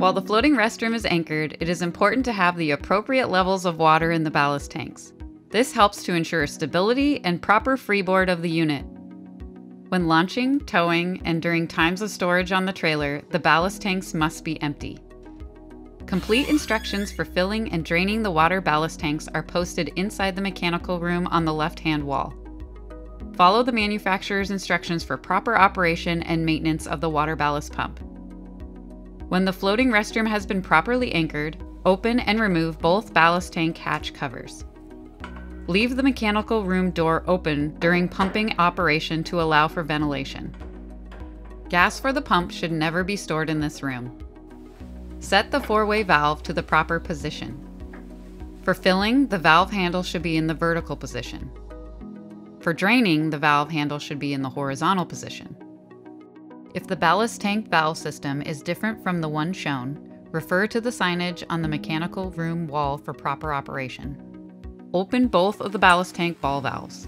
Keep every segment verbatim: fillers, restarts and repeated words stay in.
While the floating restroom is anchored, it is important to have the appropriate levels of water in the ballast tanks. This helps to ensure stability and proper freeboard of the unit. When launching, towing, and during times of storage on the trailer, the ballast tanks must be empty. Complete instructions for filling and draining the water ballast tanks are posted inside the mechanical room on the left-hand wall. Follow the manufacturer's instructions for proper operation and maintenance of the water ballast pump. When the floating restroom has been properly anchored, open and remove both ballast tank hatch covers. Leave the mechanical room door open during pumping operation to allow for ventilation. Gas for the pump should never be stored in this room. Set the four-way valve to the proper position. For filling, the valve handle should be in the vertical position. For draining, the valve handle should be in the horizontal position. If the ballast tank valve system is different from the one shown, refer to the signage on the mechanical room wall for proper operation. Open both of the ballast tank ball valves.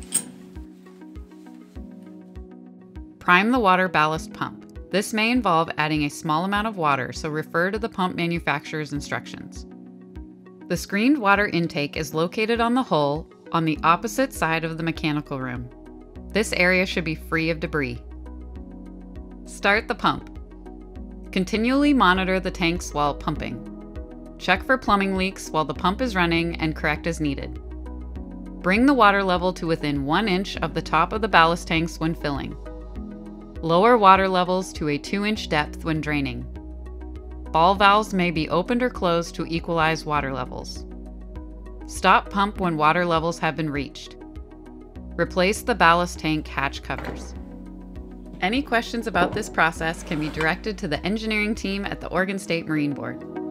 Prime the water ballast pump. This may involve adding a small amount of water, so refer to the pump manufacturer's instructions. The screened water intake is located on the hull on the opposite side of the mechanical room. This area should be free of debris. Start the pump. Continually monitor the tanks while pumping. Check for plumbing leaks while the pump is running and correct as needed. Bring the water level to within one inch of the top of the ballast tanks when filling. Lower water levels to a two inch depth when draining. Ball valves may be opened or closed to equalize water levels. Stop pump when water levels have been reached. Replace the ballast tank hatch covers. Any questions about this process can be directed to the engineering team at the Oregon State Marine Board.